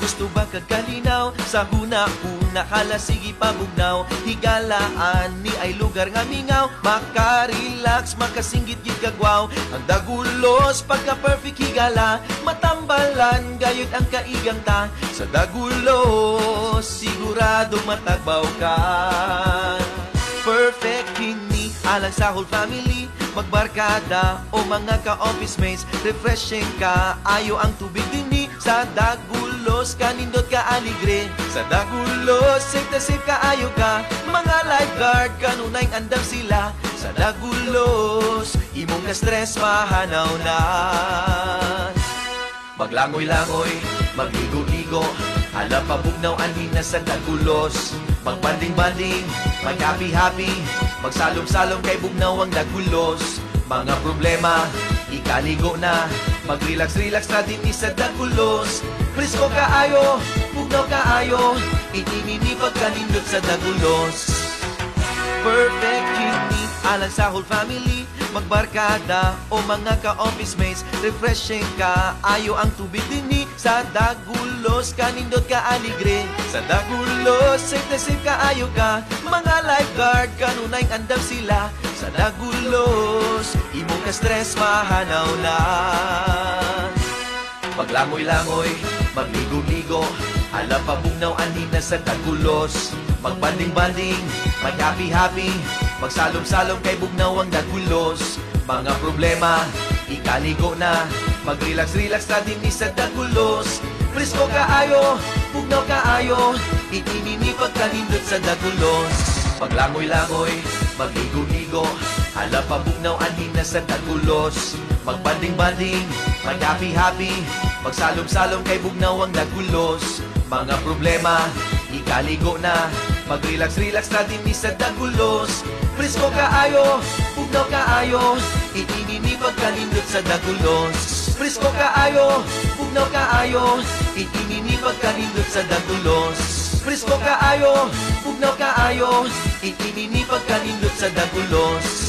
Gusto ba kagkalinaw sa huna-huna hala sige pabugnaw higalaan ni ay lugar nga mingaw makarelax makasinggit gid kagwaw ang Dagulos pagka perfect higala matambalan gayud ang kaigang ta sa Dagulos sigurado matagbaw ka perfect kini alang sa whole family magbarkada o mga ka-office mates refreshing ka ayo ang tubig dinhi sa Dagulos kanindot ka aligre sa Dagulos safe na safe ka ayo ka mga lifeguard kanunay andam sila sa Dagulos imong na stress mahanaw na maglangoy-langoy magligo-ligo hala pabugnaw anhin na sa Dagulos magbanding-banding mag-happy-happy magsalom-salom kay bugnaw ang Dagulos mga problema ikaligo na mag-relax-relax na din sa Dagulos presko kaayo bugnaw kaayo itinini pagkanindot sa Dagulos perfect kini alang sa whole family magbarkada o mga ka-office mates refreshing ka ayo ang tubig dinhi sa Dagulos kanindot ka aligre sa Dagulos safe na safe ka ayo ka mga lifeguard kanunay andam sila sa Dagulos imong ka stress mahanaw na maglangoy-langoy magligo-ligo hala pabugnaw anhin na sa Dagulos magbanding-banding mag-happy-happy magsalom-salom kay bugnaw ang Dagulos mga problema ikaligo na mag-relax-relax na din sa Dagulos presko kaayo bugnaw kaayo itinini pagkanindot sa Dagulos maglangoy-langoy magligo-ligo hala pabugnaw anhin na sa Dagulos magbanding-banding mag-happy-happy magsalom-salom kay bugnaw ang Dagulos mga problema ikaligo na mag-relax-relax na din sa Dagulos presko kaayo bugnaw kaayo itinini pagkanindot sa Dagulos presko kaayo bugnaw kaayo itinini pagkanindot sa Dagulos presko kaayo bugnaw kaayo itinini pagkanindot sa Dagulos